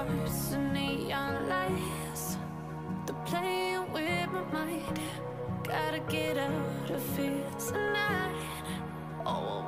hearts and neon lights. They're playing with my mind. Gotta get out of here tonight. Oh,